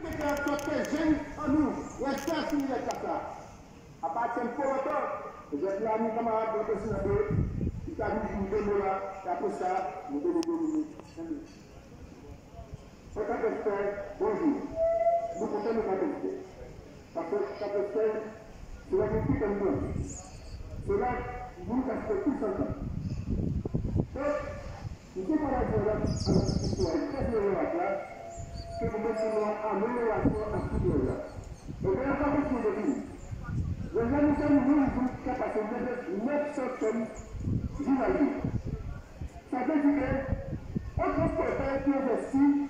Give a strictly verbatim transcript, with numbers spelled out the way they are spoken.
c'est faire en sorte que les jeunes en nous restent assis avec ça. À partir de longtemps, je vais là, mes camarades, de président, qui t'a dit que nous devons là, et après ça, nous devons nous donner. En tant qu'expert, bonjour. Nous comptons nous contester. Parce que chaque expert, c'est la vie comme nous. Cela, vous respectez tous ensemble. Donc, il faut qu'on ait une histoire très générale là, que nous mettons en amélioration à tout le monde. Et bien, on va continuer de vivre. Les gens nous ont dit qu'à passer neuf cents tonnes journaliers. Ça veut dire que, un transporteur qui investit